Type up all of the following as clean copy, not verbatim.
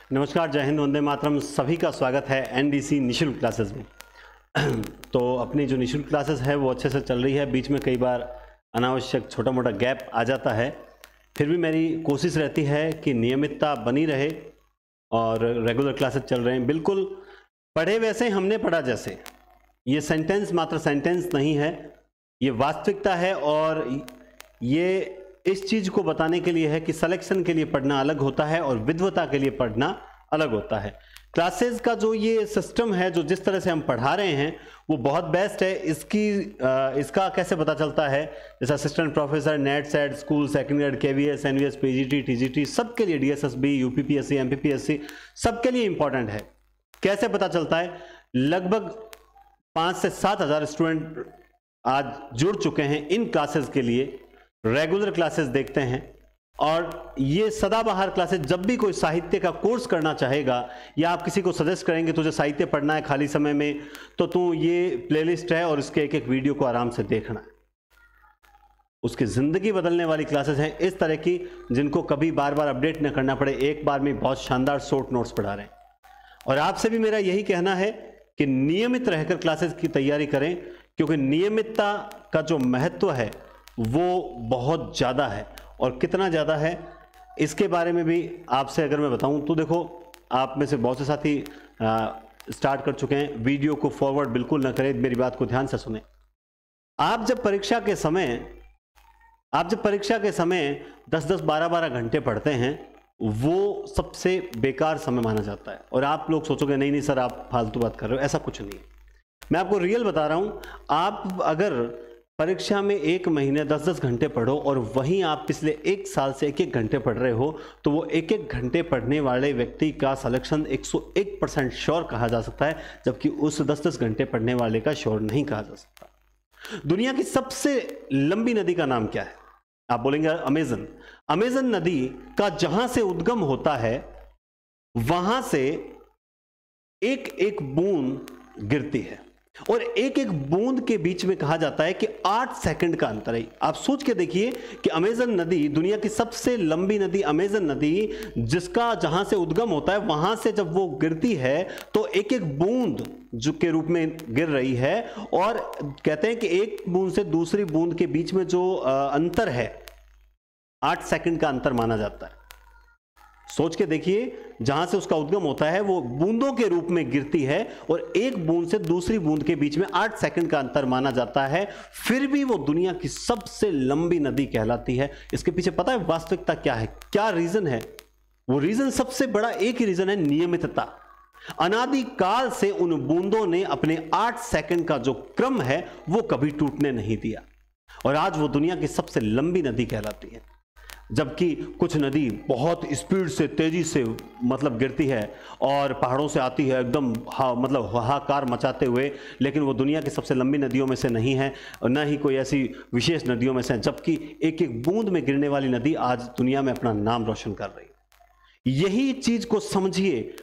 नमस्कार, जय हिंद, वंदे मातरम। सभी का स्वागत है एनडीसी निशुल्क क्लासेस में। तो अपनी जो निशुल्क क्लासेस है वो अच्छे से चल रही है। बीच में कई बार अनावश्यक छोटा मोटा गैप आ जाता है, फिर भी मेरी कोशिश रहती है कि नियमितता बनी रहे और रेगुलर क्लासेस चल रहे हैं। बिल्कुल पढ़े वैसे हमने पढ़ा जैसे। ये सेंटेंस मात्र सेंटेंस नहीं है, ये वास्तविकता है। और ये इस चीज़ को बताने के लिए है कि सिलेक्शन के लिए पढ़ना अलग होता है और विद्वता के लिए पढ़ना अलग होता है। क्लासेस का जो ये सिस्टम है, जो जिस तरह से हम पढ़ा रहे हैं वो बहुत बेस्ट है। इसका कैसे पता चलता है? जैसे assistant professor, NET SET, school, second grade, KVS, NVS, PGT, TGT, सबके लिए, डीएसएसबी, यूपीपीएससी, एमपीपीएससी, सबके लिए इंपॉर्टेंट है। कैसे पता चलता है? लगभग 5 से 7 हज़ार स्टूडेंट आज जुड़ चुके हैं इन क्लासेस के लिए, रेगुलर क्लासेस देखते हैं। और ये सदाबहार क्लासेस, जब भी कोई साहित्य का कोर्स करना चाहेगा या आप किसी को सजेस्ट करेंगे तुझे साहित्य पढ़ना है खाली समय में, तो तू ये प्लेलिस्ट है और इसके एक एक वीडियो को आराम से देखना है। उसकी ज़िंदगी बदलने वाली क्लासेस हैं इस तरह की, जिनको कभी बार बार अपडेट न करना पड़े, एक बार में बहुत शानदार शॉर्ट नोट्स पढ़ा रहे हैं। और आपसे भी मेरा यही कहना है कि नियमित रहकर क्लासेस की तैयारी करें, क्योंकि नियमितता का जो महत्व है वो बहुत ज़्यादा है। और कितना ज़्यादा है इसके बारे में भी आपसे अगर मैं बताऊं तो देखो, आप में से बहुत से साथी स्टार्ट कर चुके हैं। वीडियो को फॉरवर्ड बिल्कुल ना करें, मेरी बात को ध्यान से सुने। आप जब परीक्षा के समय 10-10, 12-12 घंटे पढ़ते हैं, वो सबसे बेकार समय माना जाता है। और आप लोग सोचोगे नहीं नहीं सर आप फालतू बात कर रहे हो, ऐसा कुछ नहीं है। मैं आपको रियल बता रहा हूं। आप अगर परीक्षा में 1 महीने 10-10 घंटे पढ़ो और वहीं आप पिछले 1 साल से 1-1 घंटे पढ़ रहे हो, तो वो 1-1 घंटे पढ़ने वाले व्यक्ति का सिलेक्शन 101% श्योर कहा जा सकता है, जबकि उस 10-10 घंटे पढ़ने वाले का श्योर नहीं कहा जा सकता। दुनिया की सबसे लंबी नदी का नाम क्या है? आप बोलेंगे अमेजन। अमेजन नदी का जहां से उद्गम होता है वहां से एक एक बूंद गिरती है, और एक एक बूंद के बीच में कहा जाता है कि 8 सेकंड का अंतर है। आप सोच के देखिए कि अमेजन नदी, दुनिया की सबसे लंबी नदी अमेजन नदी, जिसका जहां से उद्गम होता है वहां से जब वो गिरती है तो एक एक बूंद जो के रूप में गिर रही है। और कहते हैं कि एक बूंद से दूसरी बूंद के बीच में जो अंतर है 8 सेकंड का अंतर माना जाता है। सोच के देखिए, जहां से उसका उद्गम होता है वो बूंदों के रूप में गिरती है और एक बूंद से दूसरी बूंद के बीच में 8 सेकंड का अंतर माना जाता है, फिर भी वो दुनिया की सबसे लंबी नदी कहलाती है। इसके पीछे पता है वास्तविकता क्या है, क्या रीजन है? वो रीजन सबसे बड़ा एक ही रीजन है, नियमितता। अनादिकाल से उन बूंदों ने अपने 8 सेकंड का जो क्रम है वो कभी टूटने नहीं दिया, और आज वो दुनिया की सबसे लंबी नदी कहलाती है। जबकि कुछ नदी बहुत स्पीड से, तेजी से मतलब गिरती है और पहाड़ों से आती है एकदम मतलब हाहाकार मचाते हुए, लेकिन वो दुनिया की सबसे लंबी नदियों में से नहीं है, न ही कोई ऐसी विशेष नदियों में से है। जबकि एक एक बूंद में गिरने वाली नदी आज दुनिया में अपना नाम रोशन कर रही है। यही चीज को समझिए।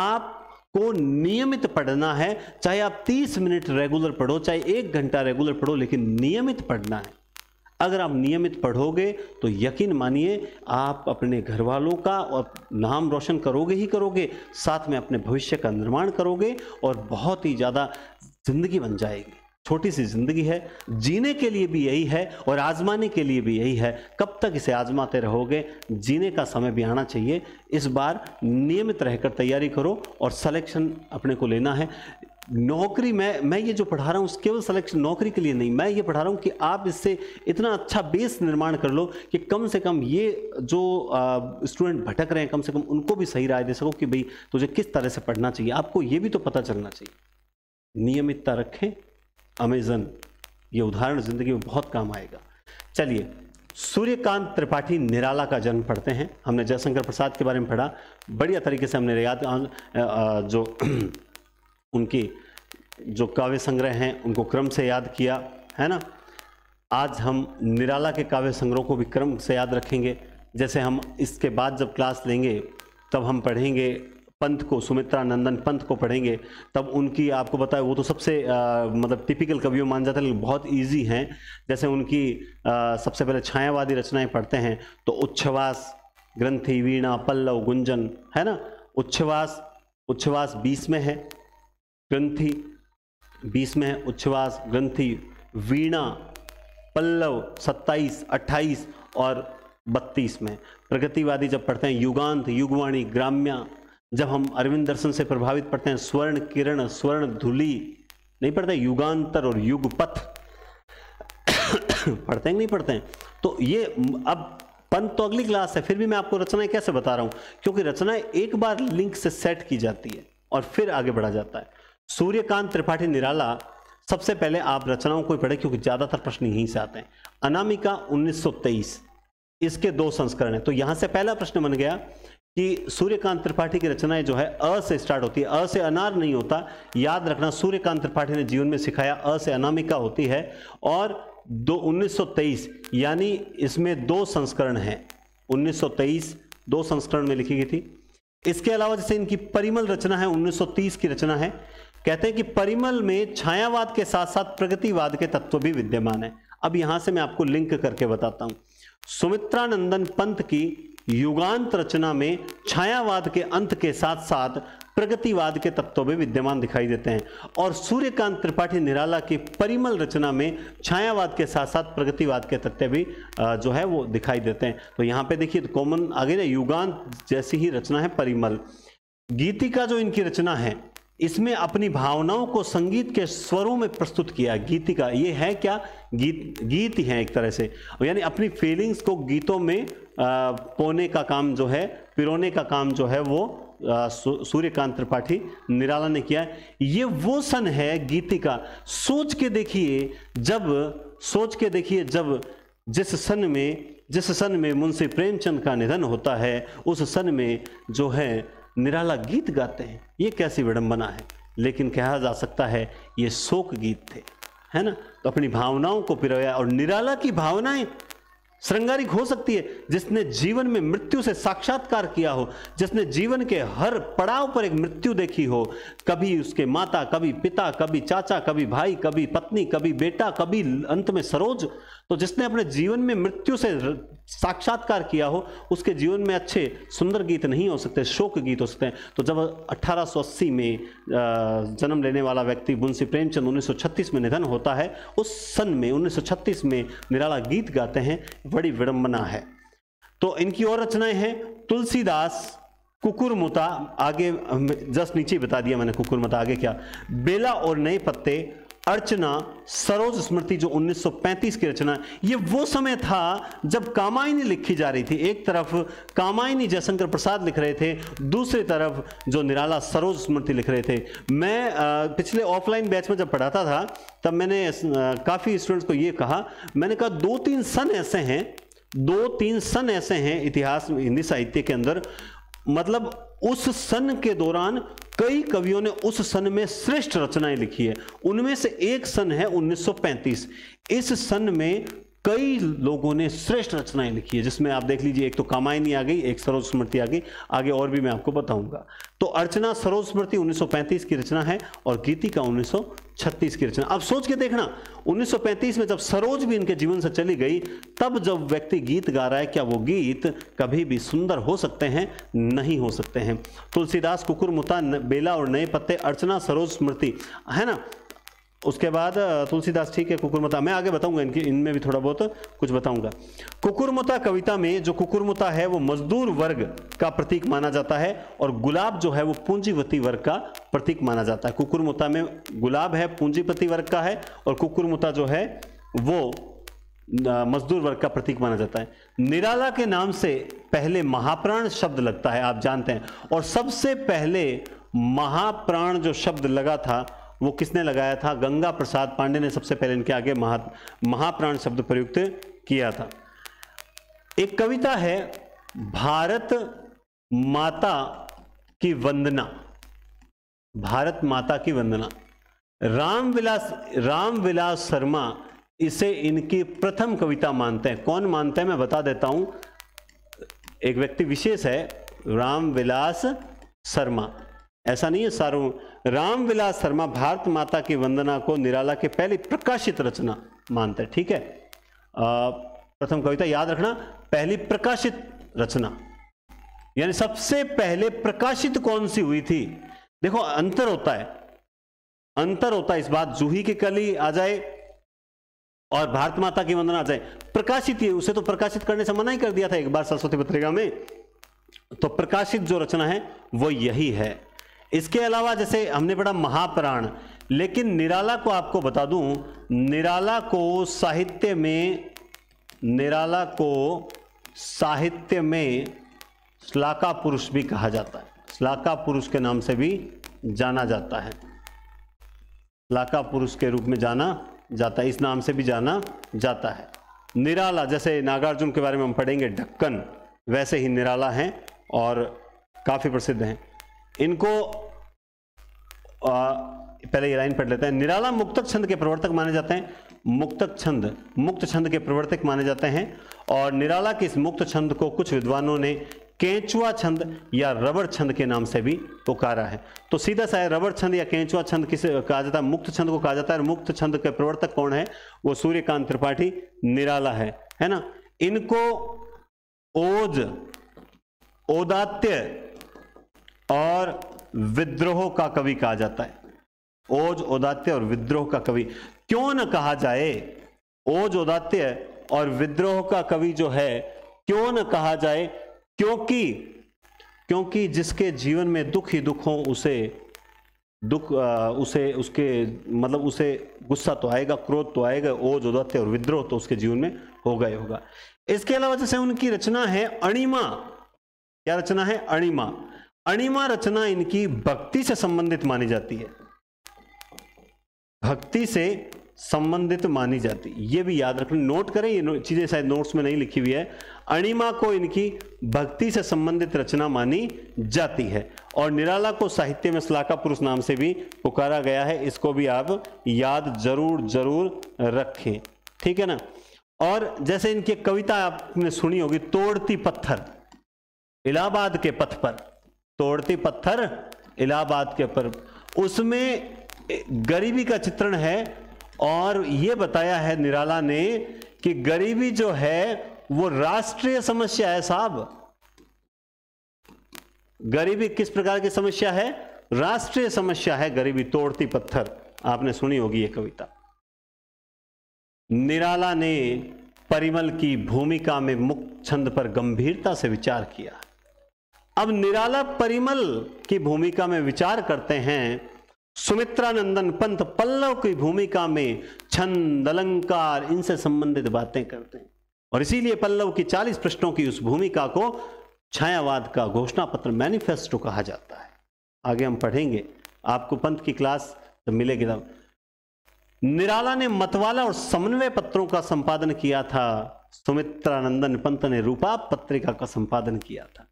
आपको नियमित पढ़ना है, चाहे आप 30 मिनट रेगुलर पढ़ो, चाहे 1 घंटा रेगुलर पढ़ो, लेकिन नियमित पढ़ना है। अगर आप नियमित पढ़ोगे तो यकीन मानिए आप अपने घर वालों का और नाम रोशन करोगे ही करोगे, साथ में अपने भविष्य का निर्माण करोगे और बहुत ही ज़्यादा जिंदगी बन जाएगी। छोटी सी जिंदगी है, जीने के लिए भी यही है और आजमाने के लिए भी यही है। कब तक इसे आजमाते रहोगे? जीने का समय भी आना चाहिए। इस बार नियमित रहकर तैयारी करो और सिलेक्शन अपने को लेना है। नौकरी, मैं ये जो पढ़ा रहा हूँ केवल सिलेक्शन नौकरी के लिए नहीं, मैं ये पढ़ा रहा हूँ कि आप इससे इतना अच्छा बेस निर्माण कर लो कि कम से कम ये जो स्टूडेंट भटक रहे हैं, कम से कम उनको भी सही राय दे सको कि भाई तुझे किस तरह से पढ़ना चाहिए। आपको ये भी तो पता चलना चाहिए। नियमितता रखें। अमेजन ये उदाहरण जिंदगी में बहुत काम आएगा। चलिए, सूर्यकांत त्रिपाठी निराला का जन्म पढ़ते हैं। हमने जयशंकर प्रसाद के बारे में पढ़ा, बढ़िया तरीके से हमने याद जो उनकी जो काव्य संग्रह हैं उनको क्रम से याद किया है ना। आज हम निराला के काव्य संग्रह को भी क्रम से याद रखेंगे। जैसे हम इसके बाद जब क्लास लेंगे तब हम पढ़ेंगे पंत को, सुमित्रा नंदन पंत को पढ़ेंगे, तब उनकी आपको बताया वो तो सबसे मतलब टिपिकल कवियों मान जाते हैं, लेकिन बहुत इजी हैं। जैसे उनकी सबसे पहले छायावादी रचनाएं पढ़ते हैं तो उच्छ्वास, ग्रंथि, वीणा, पल्लव, गुंजन है ना, उच्छ्वास, उच्छ्वास 20 में है, ग्रंथि 20 में है, उच्छ्वास ग्रंथि, वीणा, पल्लव 27, 28 और 32 में। प्रगतिवादी जब पढ़ते हैं युगांत, युगवाणी, ग्राम्या। जब हम अरविंद दर्शन से प्रभावित पढ़ते हैं स्वर्ण किरण, स्वर्ण धुली, नहीं पढ़ते, युगांतर और युगपथ पढ़ते हैं नहीं पढ़ते हैं। तो ये अब पंत तो अगली क्लास है, फिर भी मैं आपको रचनाएं कैसे बता रहा हूं, क्योंकि रचनाएं एक बार लिंक से सेट की जाती है और फिर आगे बढ़ा जाता है। सूर्यकांत त्रिपाठी निराला, सबसे पहले आप रचनाओं को पढ़े क्योंकि ज्यादातर प्रश्न यहीं से आते हैं। अनामिका 1923, इसके 2 संस्करण है। तो यहां से पहला प्रश्न बन गया कि सूर्यकांत त्रिपाठी की रचनाएं जो है अ से स्टार्ट होती है, अ से अनार नहीं होता, याद रखना। सूर्यकांत त्रिपाठी ने जीवन में सिखाया अ से अनामिका होती है। और 1923 यानी इसमें 2 संस्करण हैं, 1923 2 संस्करण में लिखी गई थी। इसके अलावा जैसे इनकी परिमल रचना है, 1930 की रचना है। कहते हैं कि परिमल में छायावाद के साथ साथ प्रगतिवाद के तत्व भी विद्यमान है। अब यहां से मैं आपको लिंक करके बताता हूं। सुमित्रानंदन पंत की युगांत रचना में छायावाद के अंत के साथ साथ प्रगतिवाद के तत्व भी विद्यमान दिखाई देते हैं, और सूर्यकांत त्रिपाठी निराला की परिमल रचना में छायावाद के साथ साथ प्रगतिवाद के तत्व भी जो है वो दिखाई देते हैं। तो यहाँ पे देखिए कॉमन आगे ना, युगांत जैसी ही रचना है परिमल। गीतिका जो इनकी रचना है, इसमें अपनी भावनाओं को संगीत के स्वरों में प्रस्तुत किया। गीतिका ये है क्या, गीत ही है एक तरह से, यानी अपनी फीलिंग्स को गीतों में पोने का काम जो है, पिरोने का काम जो है वो सूर्यकांत त्रिपाठी निराला ने किया। ये वो सन है गीतिका, सोच के देखिए जब जिस सन में मुंशी प्रेमचंद का निधन होता है, उस सन में जो है निराला गीत गाते हैं। ये कैसी विडंबना है, लेकिन कहा जा सकता है ये शोक गीत थे, है ना। तो अपनी भावनाओं को पिरोया, और निराला की भावनाएं श्रृंगारिक हो सकती है। जिसने जीवन में मृत्यु से साक्षात्कार किया हो, जिसने जीवन के हर पड़ाव पर एक मृत्यु देखी हो, कभी उसके माता, कभी पिता, कभी चाचा, कभी भाई, कभी पत्नी, कभी बेटा, कभी अंत में सरोज, तो जिसने अपने जीवन में मृत्यु से साक्षात्कार किया हो, उसके जीवन में अच्छे सुंदर गीत नहीं हो सकते, शोक गीत हो सकते हैं। तो जब 1880 में जन्म लेने वाला व्यक्ति मुंशी प्रेमचंद 1936 में निधन होता है, उस सन में 1936 में निराला गीत गाते हैं, बड़ी विडंबना है। तो इनकी और रचनाएं हैं, तुलसीदास, कुकुरमुता, आगे जस्ट नीचे बता दिया मैंने कुकुरमुता, आगे क्या, बेला और नए पत्ते, अर्चना, सरोज स्मृति जो 1935 की रचना। ये वो समय था जब कामायनी लिखी जा रही थी। एक तरफ कामायनी जयशंकर प्रसाद लिख रहे थे, दूसरी तरफ जो निराला सरोज स्मृति लिख रहे थे। मैं पिछले ऑफलाइन बैच में जब पढ़ाता था तब मैंने काफ़ी स्टूडेंट्स को ये कहा, मैंने कहा 2-3 सन ऐसे हैं इतिहास हिंदी साहित्य के अंदर, मतलब उस सन के दौरान कई कवियों ने उस सन में श्रेष्ठ रचनाएं लिखी है। उनमें से एक सन है 1935। इस सन में कई लोगों ने श्रेष्ठ रचनाएं लिखी है, जिसमें आप देख लीजिए, एक तो कामायनी आ गई, एक सरोज स्मृति आ गई, आगे और भी मैं आपको बताऊंगा। तो अर्चना, सरोज स्मृति 1935 की रचना है और गीतिका 1936 की रचना। अब सोच के देखना, 1935 में जब सरोज भी इनके जीवन से चली गई, तब जब व्यक्ति गीत गा रहा है, क्या वो गीत कभी भी सुंदर हो सकते हैं? नहीं हो सकते हैं। तुलसीदास, कुकुरमुता, बेला और नए पत्ते, अर्चना, सरोज स्मृति, है ना। उसके बाद तुलसीदास, ठीक है, कुकुरमुता मैं आगे बताऊंगा, इनमें भी थोड़ा बहुत कुछ बताऊंगा। कुकुरमुता कविता में जो कुकुरमुता है वो मजदूर वर्ग का प्रतीक माना जाता है, और गुलाब जो है वो पूंजीपति वर्ग का प्रतीक माना जाता है। कुकुरमुता में गुलाब है पूंजीपति वर्ग का है, और कुकुरमुता जो है वो मजदूर वर्ग का प्रतीक माना जाता है। निराला के नाम से पहले महाप्राण शब्द लगता है, आप जानते हैं, और सबसे पहले महाप्राण जो शब्द लगा था वो किसने लगाया था? गंगा प्रसाद पांडे ने सबसे पहले इनके आगे महाप्राण शब्द प्रयुक्त किया था। एक कविता है भारत माता की वंदना, भारत माता की वंदना, रामविलास शर्मा इसे इनकी प्रथम कविता मानते हैं। कौन मानते हैं मैं बता देता हूं, एक व्यक्ति विशेष है, रामविलास शर्मा, ऐसा नहीं है सारों। रामविलास शर्मा भारत माता की वंदना को निराला के पहली प्रकाशित रचना मानते हैं, ठीक है। प्रथम कविता याद रखना, पहली प्रकाशित रचना। यानी सबसे पहले प्रकाशित कौन सी हुई थी? देखो अंतर होता है, अंतर होता है इस बात, जूही की कली आ जाए और भारत माता की वंदना आ जाए, प्रकाशित ही, उसे तो प्रकाशित करने से मना ही कर दिया था एक बार सरस्वती पत्रिका में। तो प्रकाशित जो रचना है वो यही है। इसके अलावा जैसे हमने पढ़ा महापुराण, लेकिन निराला को आपको बता दूं, निराला को साहित्य में श्लाका पुरुष भी कहा जाता है, श्लाका पुरुष के नाम से भी जाना जाता है, श्लाका पुरुष के रूप में जाना जाता है, इस नाम से भी जाना जाता है। निराला, जैसे नागार्जुन के बारे में हम पढ़ेंगे ढक्कन, वैसे ही निराला हैं और काफी प्रसिद्ध हैं। इनको पहले ये लाइन पढ़ लेते हैं। निराला मुक्तक छंद के प्रवर्तक माने जाते हैं, मुक्त छंद के प्रवर्तक माने जाते हैं। और निराला के इस मुक्त छंद को कुछ विद्वानों ने केंचुआ छंद या रबर छंद के नाम से भी पुकारा है। तो सीधा सा है, रबर छंद या केंचुआ छंद किसे कहा जाता है? मुक्त छंद को कहा जाता है। मुक्त छंद के प्रवर्तक कौन है? वो सूर्यकांत त्रिपाठी निराला है ना। इनको ओज, औदात्य और विद्रोह का कवि कहा जाता है। ओज, औदात्य और विद्रोह का कवि क्यों न कहा जाए? ओज, औदात्य और विद्रोह का कवि जो है क्यों न कहा जाए? क्योंकि जिसके जीवन में दुख ही दुख हो, उसे गुस्सा तो आएगा, क्रोध तो आएगा, ओज, औदात्य और विद्रोह तो उसके जीवन में होगा ही होगा। इसके अलावा जैसे उनकी रचना है अणिमा, क्या रचना है? अणिमा। अणिमा रचना इनकी भक्ति से संबंधित मानी जाती है, भक्ति से संबंधित मानी जाती है। ये भी याद रखना, नोट करें, ये चीजें शायद नोट्स में नहीं लिखी हुई है। अणिमा को इनकी भक्ति से संबंधित रचना मानी जाती है। और निराला को साहित्य में श्लाका पुरुष नाम से भी पुकारा गया है, इसको भी आप याद जरूर रखें, ठीक है ना। और जैसे इनकी कविता आपने सुनी होगी, तोड़ती पत्थर इलाहाबाद के पथ पर, तोड़ती पत्थर इलाहाबाद के पर, उसमें गरीबी का चित्रण है। और यह बताया है निराला ने कि गरीबी जो है वो राष्ट्रीय समस्या है साहब। गरीबी किस प्रकार की समस्या है? राष्ट्रीय समस्या है गरीबी। तोड़ती पत्थर आपने सुनी होगी ये कविता। निराला ने परिमल की भूमिका में मुक्त छंद पर गंभीरता से विचार किया। अब निराला परिमल की भूमिका में विचार करते हैं, सुमित्रानंदन पंत पल्लव की भूमिका में छंद, अलंकार, इनसे संबंधित बातें करते हैं। और इसीलिए पल्लव की 40 पृष्ठों की उस भूमिका को छायावाद का घोषणा पत्र, मैनिफेस्टो कहा जाता है। आगे हम पढ़ेंगे, आपको पंत की क्लास जब मिलेगी तब। निराला ने मतवाला और समन्वय पत्रों का संपादन किया था। सुमित्रानंदन पंत ने रूपा पत्रिका का संपादन किया था।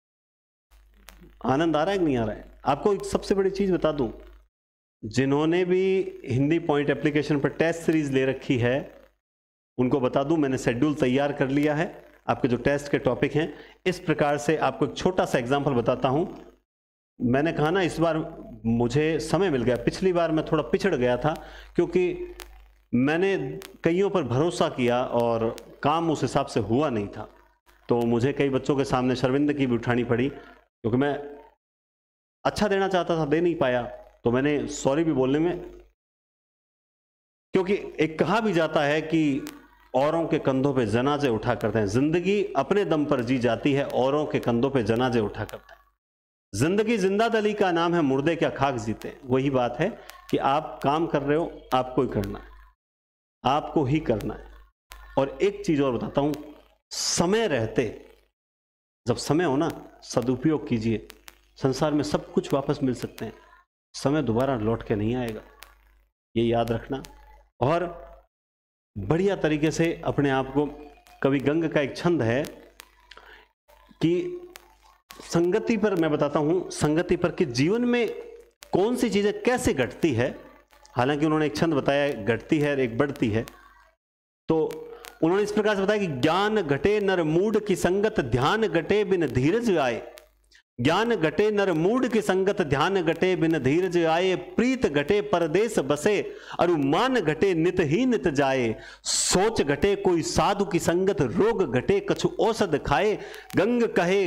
आनंद आ रहा है कि नहीं आ रहा है? आपको एक सबसे बड़ी चीज बता दूं, जिन्होंने भी हिंदी पॉइंट एप्लीकेशन पर टेस्ट सीरीज ले रखी है उनको बता दूं, मैंने शेड्यूल तैयार कर लिया है। आपके जो टेस्ट के टॉपिक हैं, इस प्रकार से आपको एक छोटा सा एग्जांपल बताता हूं। मैंने कहा ना, इस बार मुझे समय मिल गया, पिछली बार मैं थोड़ा पिछड़ गया था क्योंकि मैंने कईयों पर भरोसा किया और काम उस हिसाब से हुआ नहीं था। तो मुझे कई बच्चों के सामने शर्मिंदगी भी उठानी पड़ी क्योंकि मैं अच्छा देना चाहता था, दे नहीं पाया। तो मैंने सॉरी भी बोलने में, क्योंकि एक कहा भी जाता है कि औरों के कंधों पे जनाजे उठा करते हैं। जिंदगी अपने दम पर जी जाती है, औरों के कंधों पे जनाजे उठा करते हैं। जिंदगी जिंदा दली का नाम है, मुर्दे क्या खाक जीते हैं। वही बात है कि आप काम कर रहे हो, आपको ही करना है, आपको ही करना है। और एक चीज और बताता हूं, समय रहते, जब समय हो ना, सदुपयोग कीजिए। संसार में सब कुछ वापस मिल सकते हैं, समय दोबारा लौट के नहीं आएगा, ये याद रखना। और बढ़िया तरीके से अपने आप को, कवि गंग का एक छंद है कि संगति पर मैं बताता हूं, संगति पर कि जीवन में कौन सी चीजें कैसे घटती है। हालांकि उन्होंने एक छंद बताया, घटती है एक बढ़ती है। तो उन्होंने इस प्रकार से बताया कि ज्ञान घटे नर मूड की संगत, ध्यान घटे बिन धीरज आए। ज्ञान घटे नर मूड की संगत, ध्यान घटे बिन धीरज आए। प्रीत घटे परदेश बसे, अरु मान घटे नित ही नित जाए। सोच घटे कोई साधु की संगत, रोग घटे कछु औषध खाए। गंग कहे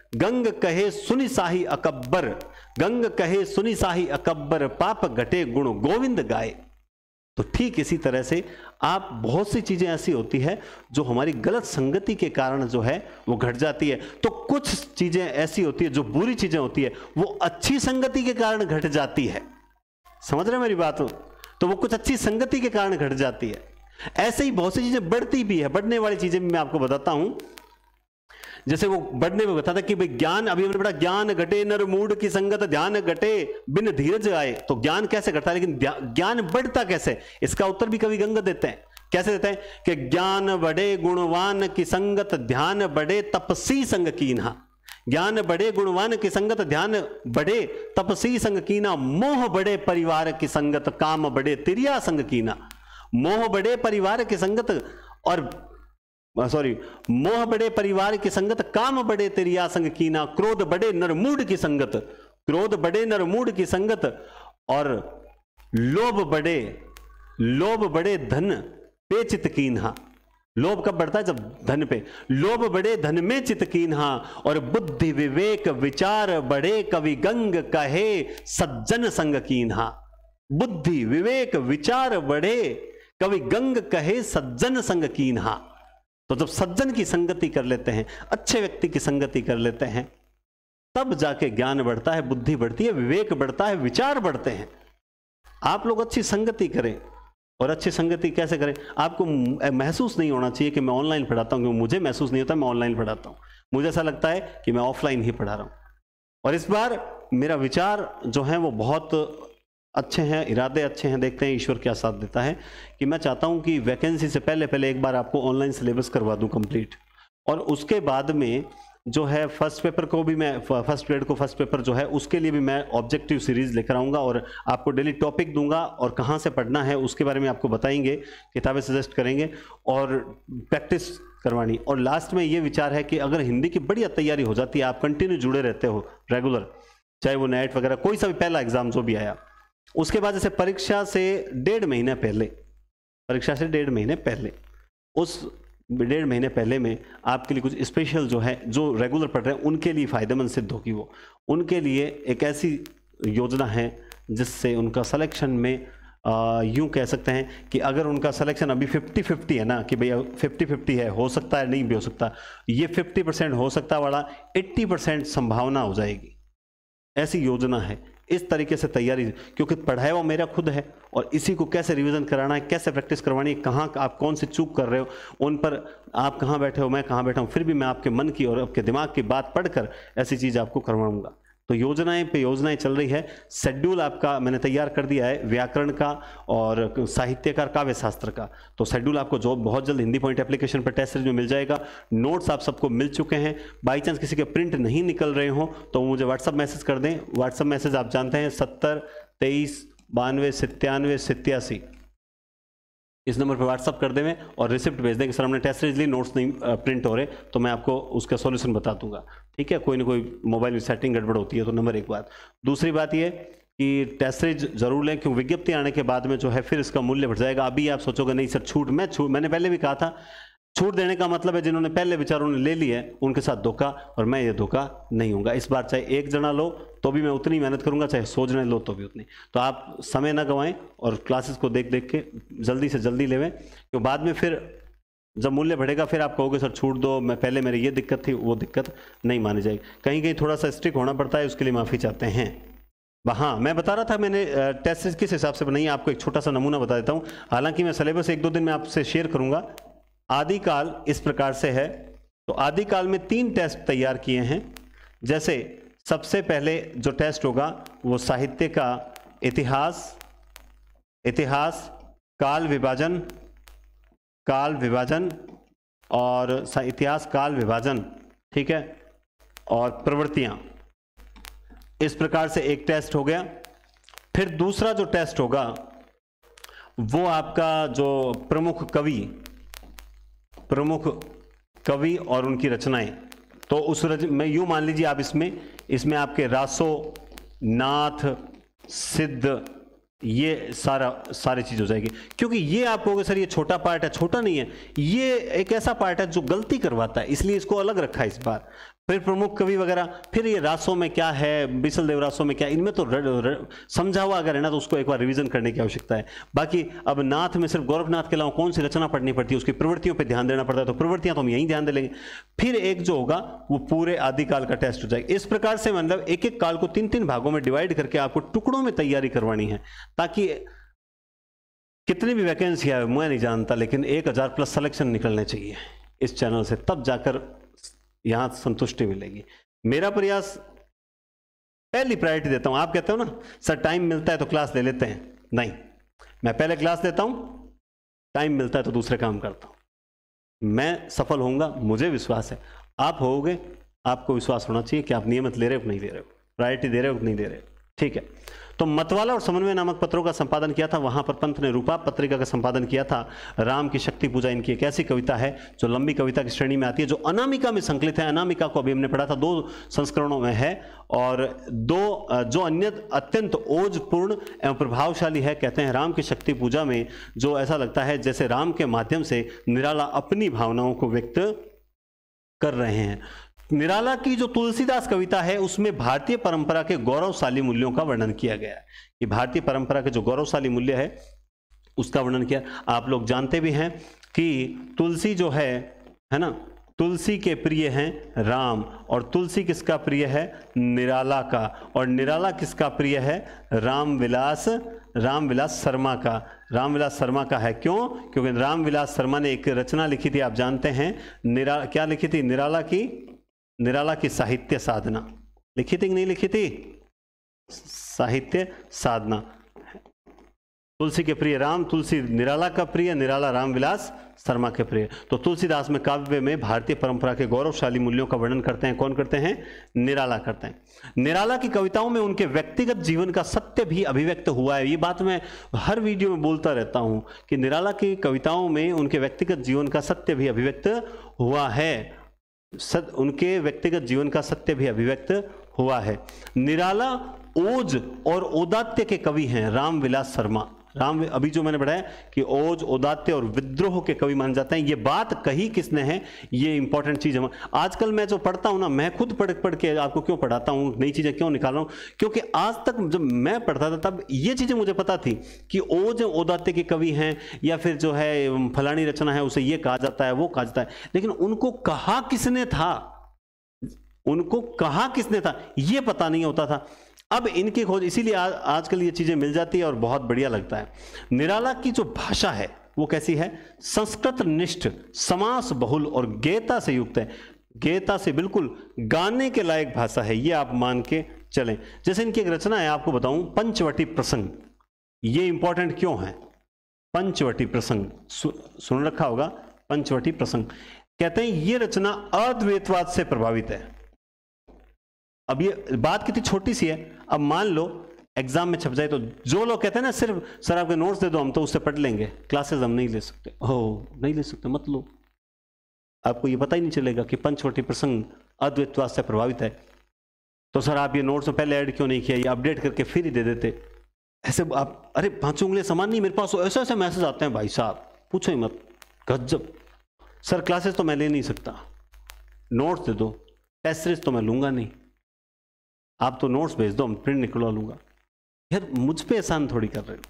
गंग कहे सुनि साही अकब्बर, गंग कहे सुनि साही अकब्बर, पाप घटे गुण गोविंद गाए। तो ठीक इसी तरह से आप बहुत सी चीजें ऐसी होती है जो हमारी गलत संगति के कारण जो है वो घट जाती है। तो कुछ चीजें ऐसी होती है जो बुरी चीजें होती है वो अच्छी संगति के कारण घट जाती है। समझ रहे हैं मेरी बात? तो वो कुछ अच्छी संगति के कारण घट जाती है। ऐसे ही बहुत सी चीजें बढ़ती भी है, बढ़ने वाली चीजें भी मैं आपको बताता हूं। जैसे वो बढ़ने में बताता कि भाई ज्ञान, अभी हमने पढ़ा ज्ञान घटे नर मूड की संगत, ध्यान घटे बिन धीरज आए। तो ज्ञान कैसे घटता है, लेकिन ज्ञान बढ़ता कैसे, इसका उत्तर भी कवि गंग देते हैं। कैसे देते हैं कि ज्ञान बढ़े गुणवान की संगत, ध्यान बढ़े तपसी संग कीन्हा। ज्ञान बढ़े गुणवान की संगत, ध्यान बढ़े तपसी संग कीना। मोह बढ़े परिवार की संगत, काम बढ़े तिरिया संग कीना। मोह बढ़े परिवार की संगत और मोह बढ़े परिवार की संगत, काम बढ़े तिरिया संग कीना। क्रोध बढ़े नरमूड की संगत, क्रोध बढ़े नरमूड की संगत। और लोभ बढ़े धन पे चित कीन्हा। लोभ कब बढ़ता है, जब धन पे। लोभ बढ़े धन में चित कीन्हा। और बुद्धि विवेक विचार बढ़े, कवि गंग कहे सज्जन संग कीन्हा। बुद्धि विवेक विचार बढ़े, कवि गंग कहे सज्जन संग कीन्हा। तो जब सज्जन की संगति कर लेते हैं, अच्छे व्यक्ति की संगति कर लेते हैं, तब जाके ज्ञान बढ़ता है, बुद्धि बढ़ती है, विवेक बढ़ता है, विचार बढ़ते हैं। आप लोग अच्छी संगति करें। और अच्छी संगति कैसे करें, आपको महसूस नहीं होना चाहिए कि मैं ऑनलाइन पढ़ाता हूं, क्योंकि मुझे महसूस नहीं होता मैं ऑनलाइन पढ़ाता हूं। मुझे ऐसा लगता है कि मैं ऑफलाइन ही पढ़ा रहा हूं। और इस बार मेरा विचार जो है वो बहुत अच्छे हैं, इरादे अच्छे हैं, देखते हैं ईश्वर क्या साथ देता है। कि मैं चाहता हूं कि वैकेंसी से पहले एक बार आपको ऑनलाइन सिलेबस करवा दूं कंप्लीट। और उसके बाद में जो है फर्स्ट पेपर को भी मैं, फर्स्ट ग्रेड को फर्स्ट पेपर जो है उसके लिए भी मैं ऑब्जेक्टिव सीरीज लेकर आऊँगा और आपको डेली टॉपिक दूंगा और कहाँ से पढ़ना है उसके बारे में आपको बताएंगे, किताबें सजेस्ट करेंगे और प्रैक्टिस करवानी। और लास्ट में ये विचार है कि अगर हिंदी की बढ़िया तैयारी हो जाती है, आप कंटिन्यू जुड़े रहते हो रेगुलर, चाहे वो नेट वगैरह कोई सा भी पहला एग्जाम जो भी आया, उसके बाद जैसे परीक्षा से 1.5 महीने पहले, परीक्षा से 1.5 महीने पहले, उस 1.5 महीने पहले में आपके लिए कुछ स्पेशल जो है, जो रेगुलर पढ़ रहे हैं उनके लिए फ़ायदेमंद सिद्ध होगी। वो उनके लिए एक ऐसी योजना है जिससे उनका सिलेक्शन में यूं कह सकते हैं कि अगर उनका सिलेक्शन अभी 50-50 है ना, कि भैया 50-50 है, हो सकता है नहीं भी हो सकता, ये 50% हो सकता वाला 80% संभावना हो जाएगी। ऐसी योजना है। इस तरीके से तैयारी, क्योंकि पढ़ाया वो मेरा खुद है और इसी को कैसे रिवीजन कराना है, कैसे प्रैक्टिस करवानी है, कहाँ आप कौन सी चूक कर रहे हो, उन पर आप कहाँ बैठे हो, मैं कहाँ बैठा हूँ, फिर भी मैं आपके मन की और आपके दिमाग की बात पढ़कर ऐसी चीज़ आपको करवाऊंगा। तो योजनाएं पे योजनाएं चल रही है। शेड्यूल आपका मैंने तैयार कर दिया है, व्याकरण का और साहित्य का, काव्य शास्त्र का। तो शेड्यूल आपको जो बहुत जल्द हिंदी पॉइंट एप्लीकेशन पर टेस्ट सीरीज में मिल जाएगा। नोट्स आप सबको मिल चुके हैं। बाई चांस किसी के प्रिंट नहीं निकल रहे हो तो मुझे व्हाट्सअप मैसेज कर दें। व्हाट्सअप मैसेज आप जानते हैं 70 23 92 97 87, इस नंबर पर व्हाट्सअप कर दें और रिसिप्ट भेज दें कि सर हमने टेस्ट सीरीज ली, नोट्स नहीं प्रिंट हो रहे, तो मैं आपको उसका सॉल्यूशन बता दूंगा। ठीक है, कोई ना कोई मोबाइल में सेटिंग गड़बड़ होती है तो नंबर एक बात। दूसरी बात ये कि टेस्ट सीरीज जरूर लें, क्योंकि विज्ञप्ति आने के बाद में जो है फिर इसका मूल्य बढ़ जाएगा। अभी आप सोचोगे नहीं सर छूट, मैंने पहले भी कहा था छूट देने का मतलब है जिन्होंने पहले बेचारों ने ले ली है उनके साथ धोखा, और मैं ये धोखा नहीं होगा। इस बार चाहे एक जना लो तो भी मैं उतनी मेहनत करूंगा, चाहे 100 जने लो तो भी उतनी। तो आप समय ना गंवाएं और क्लासेस को देख देख के जल्दी से जल्दी लेवें, क्योंकि बाद में फिर जब मूल्य बढ़ेगा फिर आप कहोगे सर छूट दो, मैं पहले मेरी ये दिक्कत थी, वो दिक्कत नहीं मानी जाएगी। कहीं कहीं थोड़ा सा स्ट्रिक्ट होना पड़ता है, उसके लिए माफ़ी चाहते हैं। हाँ, मैं बता रहा था मैंने टेस्ट किस हिसाब से बनाई, आपको एक छोटा सा नमूना बता देता हूँ। हालांकि मैं सिलेबस 1-2 दिन में आपसे शेयर करूँगा। आदिकाल इस प्रकार से है। तो आदिकाल में 3 टेस्ट तैयार किए हैं। जैसे सबसे पहले जो टेस्ट होगा वो साहित्य का इतिहास, काल विभाजन और इतिहास, काल विभाजन, ठीक है, और प्रवृत्तियां। इस प्रकार से एक टेस्ट हो गया। फिर दूसरा जो टेस्ट होगा वो आपका जो प्रमुख कवि और उनकी रचनाएं। तो उस में यूं मान लीजिए आप इसमें आपके रासो, नाथ, सिद्ध, ये सारी चीज हो जाएगी। क्योंकि ये आप कहोगे सर ये छोटा पार्ट है, छोटा नहीं है, ये एक ऐसा पार्ट है जो गलती करवाता है, इसलिए इसको अलग रखा है इस बार। फिर प्रमुख कवि वगैरह, फिर ये रासों में क्या है, बिसल देव रासों में क्या, इनमें तो समझा हुआ अगर है ना तो उसको एक बार रिवीजन करने की आवश्यकता है। बाकी अब नाथ में सिर्फ गोरखनाथ के अलावा कौन सी रचना पढ़नी पड़ती है, उसकी प्रवृत्तियों पे ध्यान देना पड़ता है, तो प्रवृत्तियां तो हम यहीं ध्यान दे लेंगे। फिर एक जो होगा वो पूरे आदिकाल का टेस्ट हो जाएगा। इस प्रकार से मतलब एक एक काल को 3-3 भागों में डिवाइड करके आपको टुकड़ों में तैयारी करवानी है, ताकि कितनी भी वैकेंसी है मैं नहीं जानता, लेकिन 1000+ सिलेक्शन निकलने चाहिए इस चैनल से, तब जाकर यहां संतुष्टि मिलेगी। मेरा प्रयास पहली प्रायोरिटी देता हूं। आप कहते हो ना सर टाइम मिलता है तो क्लास ले लेते हैं, नहीं, मैं पहले क्लास लेता हूं, टाइम मिलता है तो दूसरे काम करता हूं। मैं सफल होऊंगा, मुझे विश्वास है, आप होगे, आपको विश्वास होना चाहिए कि आप नियमित ले रहे हो कि नहीं ले रहे हो, प्रायोरिटी दे रहे हो कि नहीं दे रहे हो, ठीक है। तो मतवाला और समन्वय नामक पत्रों का संपादन किया था, वहां पर पंत ने रूपा पत्रिका का संपादन किया था। राम की शक्ति पूजा इनकी एक ऐसी कविता है जो लंबी कविता की श्रेणी में आती है, जो अनामिका में संकलित है। अनामिका को अभी हमने पढ़ा था, 2 संस्करणों में है, और 2 जो अन्य अत्यंत ओजपूर्ण एवं प्रभावशाली है। कहते हैं राम की शक्ति पूजा में जो ऐसा लगता है जैसे राम के माध्यम से निराला अपनी भावनाओं को व्यक्त कर रहे हैं। निराला की जो तुलसीदास कविता है उसमें भारतीय परंपरा के गौरवशाली मूल्यों का वर्णन किया गया है, कि भारतीय परंपरा के जो गौरवशाली मूल्य है उसका वर्णन किया। आप लोग जानते भी हैं कि तुलसी जो है ना, तुलसी के प्रिय हैं राम, और तुलसी किसका प्रिय है, निराला का, और निराला किसका प्रिय है, रामविलास शर्मा का। रामविलास शर्मा का है, क्यों? क्योंकि रामविलास शर्मा ने एक रचना लिखी थी, आप जानते हैं, क्या लिखी थी, निराला की साहित्य साधना लिखी थी कि नहीं लिखी थी, साहित्य साधना। तुलसी के प्रिय राम, तुलसी निराला का प्रिय, निराला रामविलास शर्मा के प्रिय। तो तुलसीदास में काव्य में भारतीय परंपरा के गौरवशाली मूल्यों का वर्णन करते हैं, कौन करते हैं, निराला करते हैं। निराला की कविताओं में उनके व्यक्तिगत जीवन का सत्य भी अभिव्यक्त हुआ है। ये बात मैं हर वीडियो में बोलता रहता हूं कि निराला की कविताओं में उनके व्यक्तिगत जीवन का सत्य भी अभिव्यक्त हुआ है, उनके व्यक्तिगत जीवन का सत्य भी अभिव्यक्त हुआ है। निराला ओज और औदात्य के कवि हैं, रामविलास शर्मा। अभी जो मैंने बताया कि ओज, औदात्य और विद्रोह के कवि माने जाते हैं। ये बात कही किसने है, ये इंपॉर्टेंट चीज है। आजकल मैं जो पढ़ता हूं ना, मैं खुद पढ़ के आपको क्यों पढ़ाता हूं, नई चीजें क्यों निकाल रहा हूं, क्योंकि आज तक जब मैं पढ़ता था तब ये चीजें मुझे पता थी कि ओज औदात्य के कवि हैं, या फिर जो है फलानी रचना है उसे ये कहा जाता है, वो कहा जाता है, लेकिन उनको कहा किसने था, ये पता नहीं होता था। अब इनकी खोज, इसीलिए आजकल ये चीजें मिल जाती है और बहुत बढ़िया लगता है। निराला की जो भाषा है वो कैसी है, संस्कृत निष्ठ, समास बहुल और गेयता से युक्त है। गेयता से बिल्कुल गाने के लायक भाषा है, ये आप मान के चलें। जैसे इनकी एक रचना है, आपको बताऊं, पंचवटी प्रसंग। ये इंपॉर्टेंट क्यों है, पंचवटी प्रसंग सुन रखा होगा, पंचवटी प्रसंग। कहते हैं ये रचना अद्वैतवाद से प्रभावित है। अब ये बात कितनी छोटी सी है, अब मान लो एग्जाम में छप जाए तो जो लोग कहते हैं ना सिर्फ सर आपके नोट्स दे दो हम तो उससे पढ़ लेंगे, क्लासेस हम नहीं ले सकते, नहीं ले सकते, मत लो, आपको ये पता ही नहीं चलेगा कि पंचवटी प्रसंग अद्वैतवाद से प्रभावित है। तो सर आप ये नोट्स में पहले ऐड क्यों नहीं किया, ये अपडेट करके फिर ही दे देते। ऐसे आप, अरे 5 उंगलियां समान नहीं, मेरे पास ऐसे ऐसे मैसेज आते हैं भाई साहब, पूछो ही मत, गजब। सर क्लासेस तो मैं ले नहीं सकता, नोट्स दे दो, टेस्ट सीरीज तो मैं लूंगा नहीं, आप तो नोट्स भेज दो, मैं प्रिंट निकलवा लूंगा। यार मुझ पे एहसान थोड़ी कर रहे हो।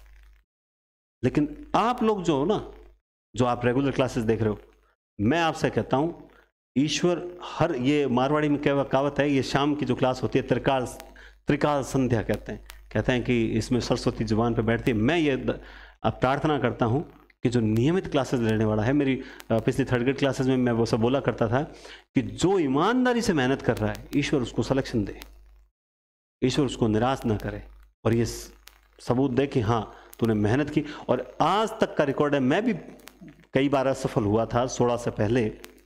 लेकिन आप लोग जो हो ना, जो आप रेगुलर क्लासेस देख रहे हो, मैं आपसे कहता हूं ईश्वर हर, ये मारवाड़ी में कहावत है, ये शाम की जो क्लास होती है त्रिकाल संध्या कहते हैं कि इसमें सरस्वती जुबान पे बैठती है। मैं ये प्रार्थना करता हूं कि जो नियमित क्लासेस लेने वाला है, मेरी पिछली 3rd ग्रेड क्लासेस में मैं वो सब बोला करता था कि जो ईमानदारी से मेहनत कर रहा है ईश्वर उसको सिलेक्शन दे, ईश्वर उसको निराश ना करे, और ये सबूत दे कि हाँ तूने मेहनत की। और आज तक का रिकॉर्ड है, मैं भी कई बार असफल हुआ था 16 से पहले,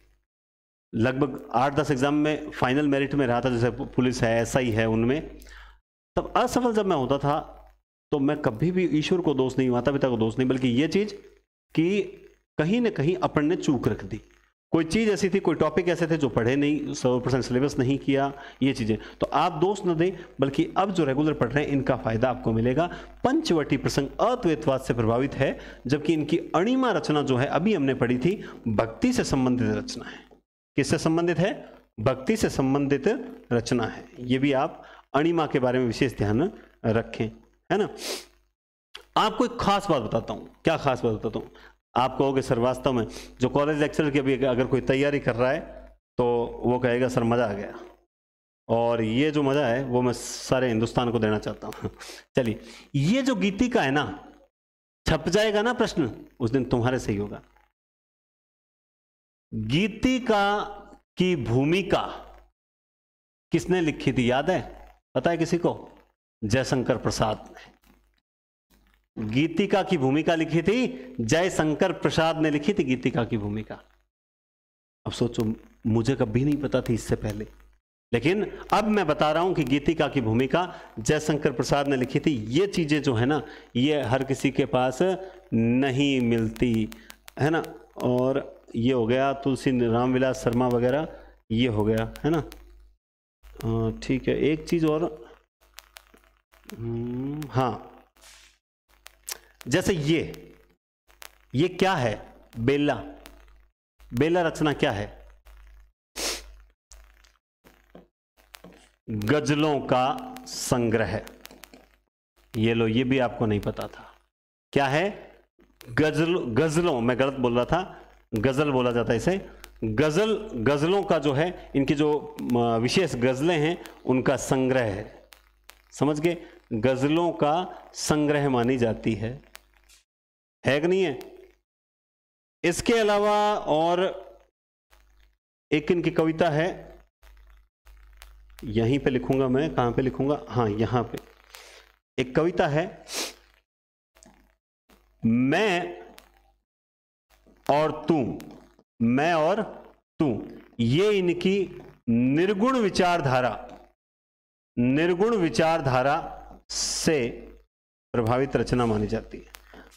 लगभग 8-10 एग्जाम में फाइनल मेरिट में रहा था, जैसे पुलिस है, SI है, उनमें। तब असफल जब मैं होता था तो मैं कभी भी ईश्वर को दोष नहीं, माता पिता को दोष नहीं, बल्कि ये चीज कि कहीं ना कहीं अपन ने चूक रख दी, कोई चीज ऐसी थी, कोई टॉपिक ऐसे थे जो पढ़े नहीं, 100% सिलेबस नहीं किया, ये चीजें। तो आप दोष न दें, बल्कि अब जो रेगुलर पढ़ रहे हैं इनका फायदा आपको मिलेगा। पंचवटी प्रसंग अद्वैतवाद से प्रभावित है, जबकि इनकी अणिमा रचना जो है अभी हमने पढ़ी थी, भक्ति से संबंधित रचना है। किससे संबंधित है, भक्ति से संबंधित रचना है। ये भी आप अणिमा के बारे में विशेष ध्यान रखें, है ना। आपको एक खास बात बताता हूं। क्या खास बात बताता हूं? आप कहोगे सर वास्तव में जो कॉलेज लेक्चर की अभी अगर कोई तैयारी कर रहा है तो वो कहेगा सर मजा आ गया, और ये जो मजा है वो मैं सारे हिंदुस्तान को देना चाहता हूं। चलिए, ये जो गीतिका है ना, छप जाएगा ना प्रश्न, उस दिन तुम्हारे सही होगा। गीतिका की भूमिका किसने लिखी थी, याद है? पता है किसी को? जयशंकर प्रसाद ने। गीतिका की भूमिका लिखी थी जयशंकर प्रसाद ने, लिखी थी गीतिका की भूमिका। अब सोचो, मुझे कभी नहीं पता थी इससे पहले, लेकिन अब मैं बता रहा हूं कि गीतिका की भूमिका जयशंकर प्रसाद ने लिखी थी। ये चीजें जो है ना, ये हर किसी के पास नहीं मिलती, है ना। और ये हो गया तुलसी रामविलास शर्मा वगैरह, ये हो गया, है ना। ठीक है, एक चीज और, हाँ, जैसे ये क्या है? बेला। बेला रचना क्या है? गजलों का संग्रह। ये लो, ये भी आपको नहीं पता था। क्या है? गजलों, मैं गलत बोल रहा था, गजल बोला जाता है इसे। गजलों का जो है, इनकी जो विशेष गजलें हैं उनका संग्रह है, समझ गए? गजलों का संग्रह मानी जाती है कि नहीं है? इसके अलावा और एक इनकी कविता है, यहीं पे लिखूंगा मैं, कहां पे लिखूंगा, हाँ यहां पे एक कविता है, मैं और तू, मैं और तू। ये इनकी निर्गुण विचारधारा से प्रभावित रचना मानी जाती है।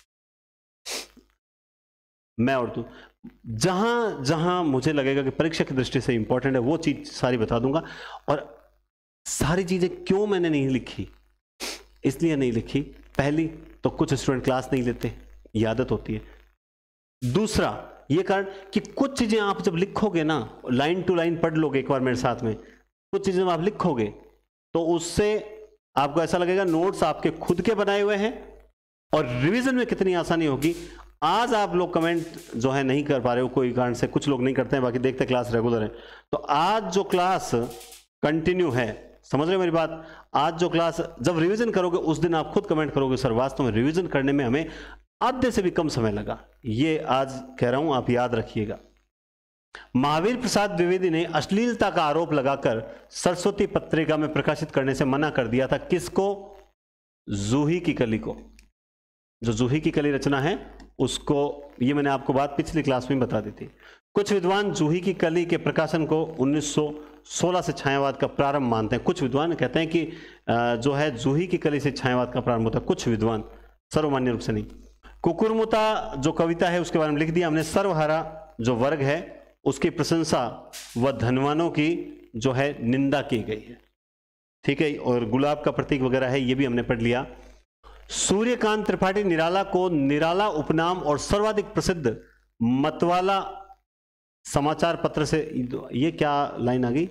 मैं और तू, जहां जहां मुझे लगेगा कि परीक्षा की दृष्टि से इंपॉर्टेंट है वो चीज सारी बता दूंगा। और सारी चीजें क्यों मैंने नहीं लिखी, इसलिए नहीं लिखी, पहली तो कुछ स्टूडेंट क्लास नहीं लेते, ये आदत होती है। दूसरा ये कारण कि कुछ चीजें आप जब लिखोगे ना, लाइन टू लाइन पढ़ लोगे एक बार मेरे साथ में, कुछ चीजें आप लिखोगे तो उससे आपको ऐसा लगेगा नोट्स आपके खुद के बनाए हुए हैं, और रिवीजन में कितनी आसानी होगी। आज आप लोग कमेंट जो है नहीं कर पा रहे हो कोई कारण से, कुछ लोग नहीं करते हैं, बाकी देखते क्लास रेगुलर है। तो आज जो क्लास कंटिन्यू है, समझ रहे हो मेरी बात? आज जो क्लास जब रिवीजन करोगे उस दिन आप खुद कमेंट करोगे सर वास्तव में रिवीजन करने में हमें आधे से भी कम समय लगा। ये आज कह रहा हूं, आप याद रखिएगा। महावीर प्रसाद द्विवेदी ने अश्लीलता का आरोप लगाकर सरस्वती पत्रिका में प्रकाशित करने से मना कर दिया था। किसको? जूही की कली को। जो जूही की कली रचना है उसको, ये मैंने आपको बात पिछली क्लास में बता दी थी। कुछ विद्वान जूही की कली के प्रकाशन को 1916 से छायावाद का प्रारंभ मानते हैं। कुछ विद्वान कहते हैं कि जो है जूही की कली से छायावाद का प्रारंभ होता है, कुछ विद्वान, सर्वमान्य रूप से नहीं। कुकुरमुता जो कविता है उसके बारे में लिख दिया हमने। सर्वहारा जो वर्ग है उसकी प्रशंसा व धनवानों की जो है निंदा की गई है, ठीक है। और गुलाब का प्रतीक वगैरह है, ये भी हमने पढ़ लिया। सूर्यकांत त्रिपाठी निराला को निराला उपनाम और सर्वाधिक प्रसिद्ध मतवाला समाचार पत्र से, ये क्या लाइन आ गई?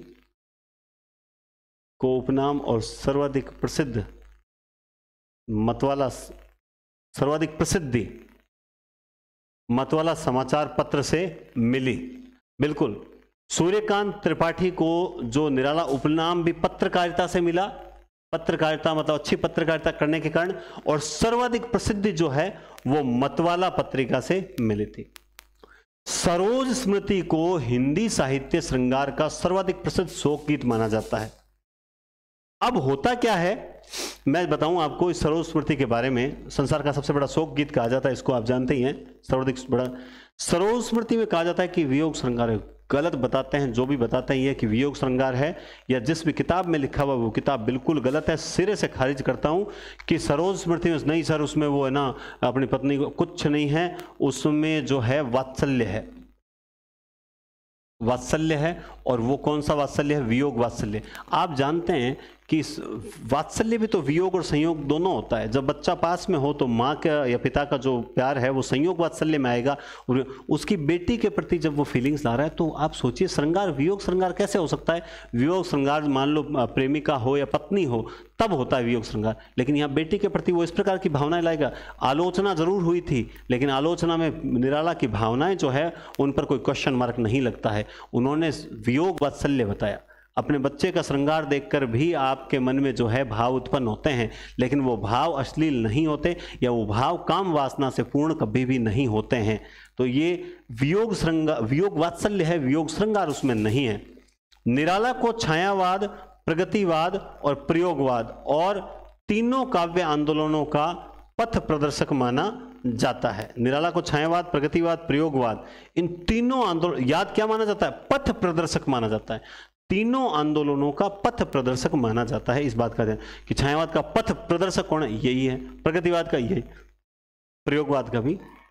को उपनाम और सर्वाधिक प्रसिद्ध मतवाला, सर्वाधिक प्रसिद्धि मतवाला समाचार पत्र से मिली। बिल्कुल, सूर्यकांत त्रिपाठी को जो निराला उपनाम भी पत्रकारिता से मिला, पत्रकारिता मतलब अच्छी पत्रकारिता करने के कारण, और सर्वाधिक प्रसिद्धि जो है वो मतवाला पत्रिका से मिली थी। सरोज स्मृति को हिंदी साहित्य श्रृंगार का सर्वाधिक प्रसिद्ध शोक गीत माना जाता है। अब होता क्या है मैं बताऊं आपको इस सरोज स्मृति के बारे में। संसार का सबसे बड़ा शोक गीत कहा जाता है इसको, आप जानते ही हैं, सर्वाधिक बड़ा। सरोज स्मृति में कहा जाता है कि वियोग श्रृंगार है। गलत बताते हैं, जो भी बताते हैं ये कि वियोग श्रृंगार है, या जिस भी किताब में लिखा हुआ वो किताब बिल्कुल गलत है। सिरे से खारिज करता हूं कि सरोज स्मृति में नहीं सर, उसमें वो है ना अपनी पत्नी को, कुछ नहीं है उसमें, जो है वात्सल्य है, वात्सल्य है। और वो कौन सा वात्सल्य है? वियोग वात्सल्य। आप जानते हैं कि वात्सल्य भी तो वियोग और संयोग दोनों होता है। जब बच्चा पास में हो तो माँ का या पिता का जो प्यार है वो संयोग वात्सल्य में आएगा, और उसकी बेटी के प्रति जब वो फीलिंग्स ला रहा है तो आप सोचिए श्रृंगार, वियोग श्रृंगार कैसे हो सकता है। वियोग श्रृंगार मान लो प्रेमिका हो या पत्नी हो तब होता है वियोग श्रृंगार, लेकिन यहाँ बेटी के प्रति वो इस प्रकार की भावनाएं लाएगा। आलोचना जरूर हुई थी, लेकिन आलोचना में निराला की भावनाएं जो है उन पर कोई क्वेश्चन मार्क नहीं लगता है। उन्होंने वियोग वात्सल्य बताया। अपने बच्चे का श्रृंगार देखकर भी आपके मन में जो है भाव उत्पन्न होते हैं, लेकिन वो भाव अश्लील नहीं होते या वो भाव काम वासना से पूर्ण कभी भी नहीं होते हैं। तो ये वियोग श्रृंगार, वियोग वात्सल्य है, वियोग श्रृंगार उसमें नहीं है। निराला को छायावाद, प्रगतिवाद और प्रयोगवाद और तीनों काव्य आंदोलनों का पथ प्रदर्शक माना जाता है। निराला को छायावाद, प्रगतिवाद, प्रयोगवाद, इन तीनों आंदोलन, याद क्या माना जाता है? पथ प्रदर्शक माना जाता है। तीनों आंदोलनों का पथ प्रदर्शक माना जाता है। इस बात का ध्यान कि छायावाद का पथ प्रदर्शक कौन है? यही है। प्रगतिवाद का यही, प्रयोगवाद का भी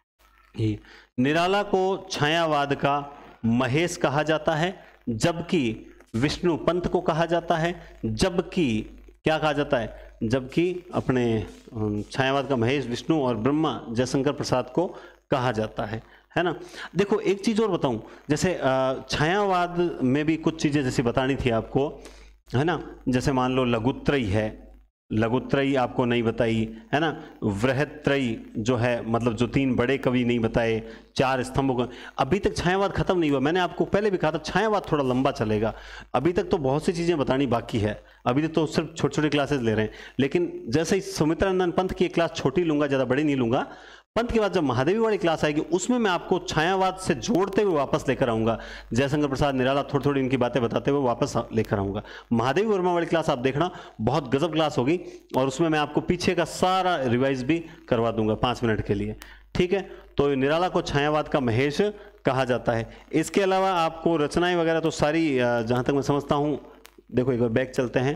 यही। निराला को छायावाद का महेश कहा जाता है, जबकि विष्णु पंत को कहा जाता है, जबकि क्या कहा जाता है? जबकि अपने छायावाद का महेश, विष्णु और ब्रह्मा जयशंकर प्रसाद को कहा जाता है ना। देखो एक चीज़ और बताऊं, जैसे छायावाद में भी कुछ चीज़ें जैसे बतानी थी आपको, है ना। जैसे मान लो लघुत्रयी है, लघुत्रयी आपको नहीं बताई, है ना। वृहत्त्रयी जो है, मतलब जो तीन बड़े कवि नहीं बताए, चार स्तंभों का, अभी तक छायावाद खत्म नहीं हुआ। मैंने आपको पहले भी कहा था छायावाद थोड़ा लंबा चलेगा, अभी तक तो बहुत सी चीज़ें बतानी बाकी है। अभी तक तो सिर्फ छोटी छोटी क्लासेस ले रहे हैं, लेकिन जैसे ही सुमित्रानंद पंत की एक क्लास छोटी लूंगा, ज़्यादा बड़ी नहीं लूंगा। पंत के बाद जब महादेवी वाली क्लास आएगी उसमें मैं आपको छायावाद से जोड़ते हुए वापस लेकर आऊंगा। जयशंकर प्रसाद, निराला, थोड़ी थोड़ी इनकी बातें बताते हुए वापस लेकर आऊंगा। महादेवी वर्मा वाली क्लास आप देखना, बहुत गजब क्लास होगी, और उसमें मैं आपको पीछे का सारा रिवाइज भी करवा दूंगा 5 मिनट के लिए, ठीक है। तो निराला को छायावाद का महेश कहा जाता है। इसके अलावा आपको रचनाएं वगैरह तो सारी, जहाँ तक मैं समझता हूँ, देखो एक बार बैक चलते हैं।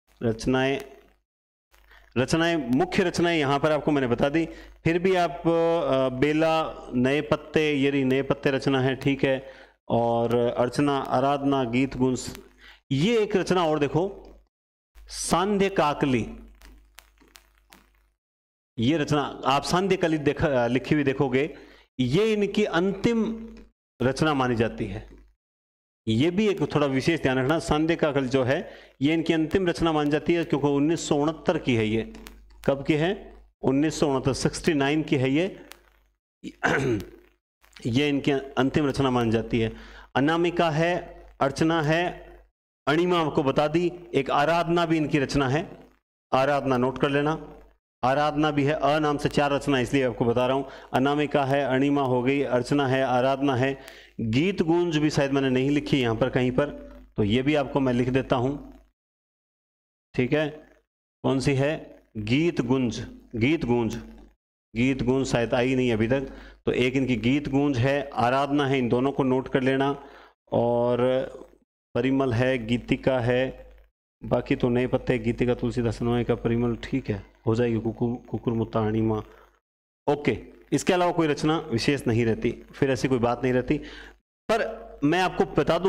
रचनाएं, मुख्य रचनाएं यहाँ पर आपको मैंने बता दी। फिर भी आप बेला, नए पत्ते, ये रही नए पत्ते रचना है, ठीक है। और अर्चना, आराधना, गीत गुंज, ये एक रचना और देखो, सांध्य काकली, ये रचना आप सांध्य कली लिखी हुई देखोगे, ये इनकी अंतिम रचना मानी जाती है। ये भी एक थोड़ा विशेष ध्यान रखना, सांध्य काकली जो है ये इनकी अंतिम रचना मानी जाती है, क्योंकि 1969 की है। ये कब की है? 1969, 69 की है ये इनकी अंतिम रचना मानी जाती है। अनामिका है, अर्चना है, अणिमा आपको बता दी, एक आराधना भी इनकी रचना है। आराधना नोट कर लेना, आराधना भी है। अ नाम से 4 रचना इसलिए आपको बता रहा हूँ। अनामिका है, अणिमा हो गई, अर्चना है, आराधना है। गीत गूंज भी शायद मैंने नहीं लिखी यहाँ पर कहीं पर, तो ये भी आपको मैं लिख देता हूँ, ठीक है। कौन सी है? गीत गुंज, गीत गूंज, गीत गूंज शायद आई नहीं अभी तक, तो एक इनकी गीत गूंज है, आराधना है, इन दोनों को नोट कर लेना। और परिमल है, गीतिका है, बाकी तो नए पत्ते, गीतिका, तुलसीदास, नोए का, परिमल, ठीक है, हो जाएगी। कुकुर मुत्ता, अणिमा, ओके। इसके अलावा कोई रचना विशेष नहीं रहती, फिर ऐसी कोई बात नहीं रहती। पर मैं आपको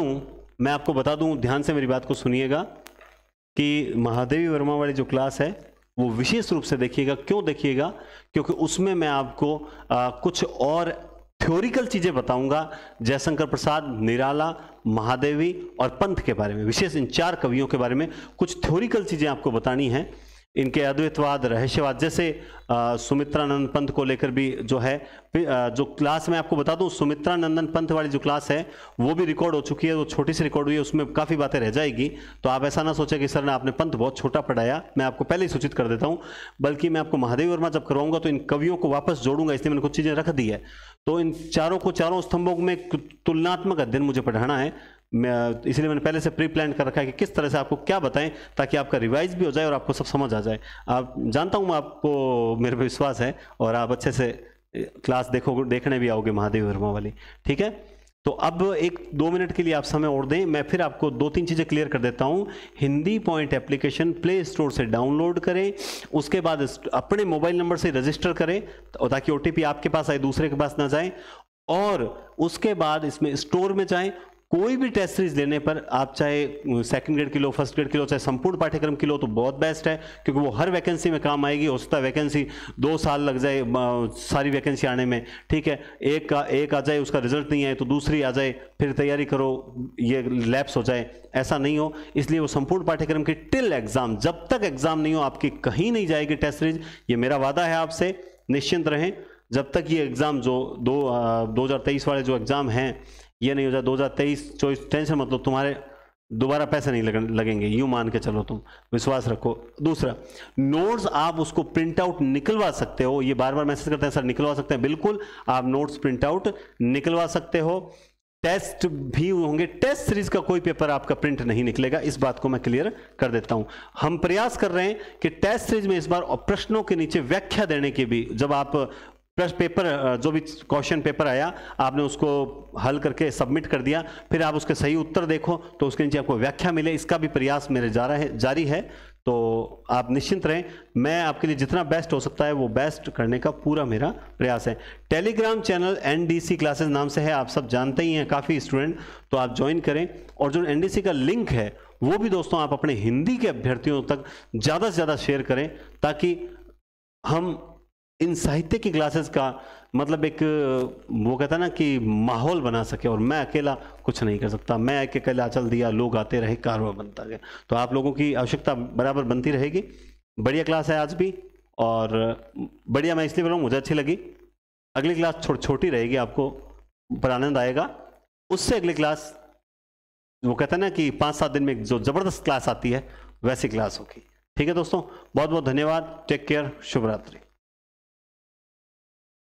बता दूं, ध्यान से मेरी बात को सुनिएगा, कि महादेवी वर्मा वाली जो क्लास है वो विशेष रूप से देखिएगा। क्यों देखिएगा? क्योंकि उसमें मैं आपको कुछ और थ्योरिकल चीजें बताऊंगा, जयशंकर प्रसाद, निराला, महादेवी और पंत के बारे में, विशेष इन 4 कवियों के बारे में कुछ थ्योरिकल चीजें आपको बतानी है। इनके अद्वैतवाद, रहस्यवाद, जैसे सुमित्रानंद पंत को लेकर भी जो है, जो क्लास मैं आपको बता दूं, सुमित्रानंदन पंत वाली जो क्लास है वो भी रिकॉर्ड हो चुकी है, वो छोटी सी रिकॉर्ड हुई है, उसमें काफ़ी बातें रह जाएगी। तो आप ऐसा ना सोचें कि सर ने आपने पंत बहुत छोटा पढ़ाया, मैं आपको पहले ही सूचित कर देता हूँ। बल्कि मैं आपको महादेवी वर्मा जब करवाऊंगा तो इन कवियों को वापस जोड़ूंगा, इसलिए मैंने कुछ चीज़ें रख दी है। तो इन चारों को, चारों स्तंभों में तुलनात्मक अध्ययन मुझे पढ़ाना है, इसलिए मैंने पहले से प्री प्लान कर रखा है कि किस तरह से आपको क्या बताएं, ताकि आपका रिवाइज भी हो जाए और आपको सब समझ आ जाए। आप जानता हूं, आपको मेरे पे विश्वास है और आप अच्छे से क्लास देखने भी आओगे महादेवी वर्मा वाली, ठीक है। तो अब 1-2 मिनट के लिए आप समय और दें, मैं फिर आपको 2-3 चीज़ें क्लियर कर देता हूं। Hindi point application play store से डाउनलोड करें, उसके बाद अपने मोबाइल नंबर से रजिस्टर करें ताकि OTP आपके पास आए, दूसरे के पास ना जाए। और उसके बाद इसमें स्टोर में जाएं, कोई भी टेस्ट सीरीज लेने पर आप चाहे सेकंड ग्रेड की लो, फर्स्ट ग्रेड की लो, चाहे संपूर्ण पाठ्यक्रम की लो, तो बहुत बेस्ट है, क्योंकि वो हर वैकेंसी में काम आएगी। हो सकता है वैकेंसी 2 साल लग जाए सारी वैकेंसी आने में, ठीक है, एक आ जाए, उसका रिजल्ट नहीं आए तो दूसरी आ जाए, फिर तैयारी करो, ये लैप्स हो जाए, ऐसा नहीं हो। इसलिए वो संपूर्ण पाठ्यक्रम की टिल एग्जाम, जब तक एग्जाम नहीं हो आपकी कहीं नहीं जाएगी टेस्ट सीरीज। ये मेरा वादा है आपसे, निश्चिंत रहें। जब तक ये एग्जाम जो 2023 वाले जो एग्जाम हैं ये नहीं हो जाए, 2023-24 टेंशन मतलब तुम्हारे दोबारा पैसे नहीं लगेंगे, यूं मान के चलो, तुम विश्वास रखो। दूसरा, नोट्स आप उसको प्रिंट आउट निकलवा सकते हो। ये बार बार मैसेज करते हैं सर निकलवा सकते हैं, बिल्कुल आप नोट्स प्रिंट आउट निकलवा सकते हो। टेस्ट भी होंगे, टेस्ट सीरीज का कोई पेपर आपका प्रिंट नहीं निकलेगा, इस बात को मैं क्लियर कर देता हूं। हम प्रयास कर रहे हैं कि टेस्ट सीरीज में इस बार प्रश्नों के नीचे व्याख्या देने की भी, जब आप प्रश्न पेपर जो भी क्वेश्चन पेपर आया आपने उसको हल करके सबमिट कर दिया, फिर आप उसके सही उत्तर देखो तो उसके नीचे आपको व्याख्या मिले, इसका भी प्रयास मेरे जारी है। तो आप निश्चिंत रहें, मैं आपके लिए जितना बेस्ट हो सकता है वो बेस्ट करने का पूरा मेरा प्रयास है। टेलीग्राम चैनल NDC क्लासेस नाम से है, आप सब जानते ही हैं काफ़ी स्टूडेंट, तो आप ज्वाइन करें। और जो NDC का लिंक है वो भी दोस्तों आप अपने हिंदी के अभ्यर्थियों तक ज़्यादा से ज़्यादा शेयर करें, ताकि हम इन साहित्य की क्लासेस का मतलब एक वो कहता है ना कि माहौल बना सके। और मैं अकेला कुछ नहीं कर सकता, मैं एक अकेला चल दिया, लोग आते रहे, कारवां बनता गया। तो आप लोगों की आवश्यकता बराबर बनती रहेगी। बढ़िया क्लास है आज भी, और बढ़िया मैं इसलिए बोल रहा हूँ मुझे अच्छी लगी। अगली क्लास छोटी रहेगी, आपको पर आनंद आएगा। उससे अगली क्लास वो कहता है ना कि 5-7 दिन में जो ज़बरदस्त क्लास आती है वैसी क्लास होगी। ठीक है दोस्तों, बहुत बहुत धन्यवाद, टेक केयर, शुभ रात्रि।